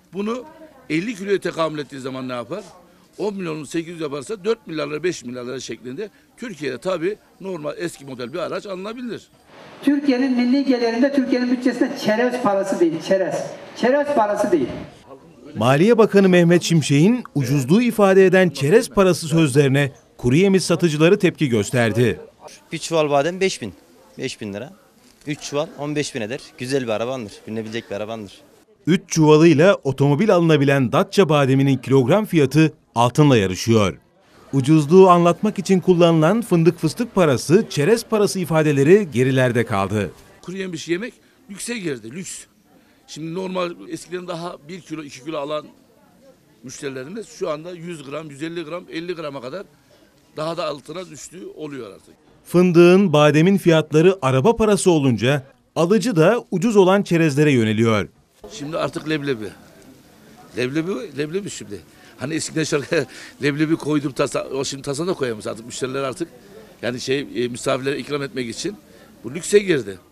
Bunu 50 kiloya tekamül ettiği zaman ne yapar? 10 milyonun 800 yaparsa 4 milyar lira 5 milyar lira şeklinde Türkiye'de tabii normal eski model bir araç alınabilir. Türkiye'nin milli gelirinde Türkiye'nin bütçesinde çerez parası değil, çerez. Çerez parası değil. Maliye Bakanı Mehmet Şimşek'in ucuzluğu ifade eden çerez parası sözlerine kuru yemiş satıcıları tepki gösterdi. Bir çuval badem 5.000. 5.000 lira. 3 çuval 15.000 eder. Güzel bir arabandır. Binebilecek bir arabandır. 3 çuvalıyla otomobil alınabilen Datça bademinin kilogram fiyatı altınla yarışıyor. Ucuzluğu anlatmak için kullanılan fındık fıstık parası, çerez parası ifadeleri gerilerde kaldı. Kuru yemiş yemek lükse girdi, lüks. Şimdi normal eskiden daha 1 kilo 2 kilo alan müşterilerimiz şu anda 100 gram, 150 gram, 50 grama kadar daha da altına düştüğü oluyor artık. Fındığın, bademin fiyatları araba parası olunca alıcı da ucuz olan çerezlere yöneliyor. Şimdi artık leblebi. Leblebi şimdi. Hani eskiden şarkıya leblebi koydum tasa, o şimdi tasana koyamaz artık müşteriler artık. Yani misafirlere ikram etmek için bu lükse girdi.